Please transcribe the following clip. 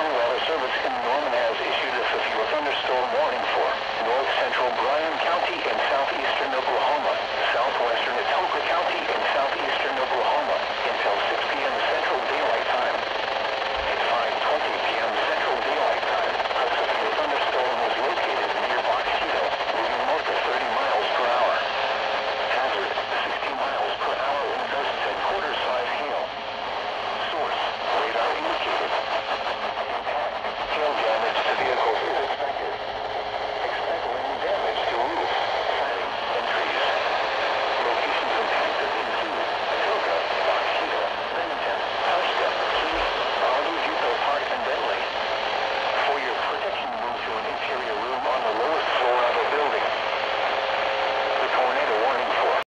National Weather Service in Norman has issued a severe thunderstorm warning for north central Bryan County and southeastern Oklahoma, southwestern Etoka County and southeastern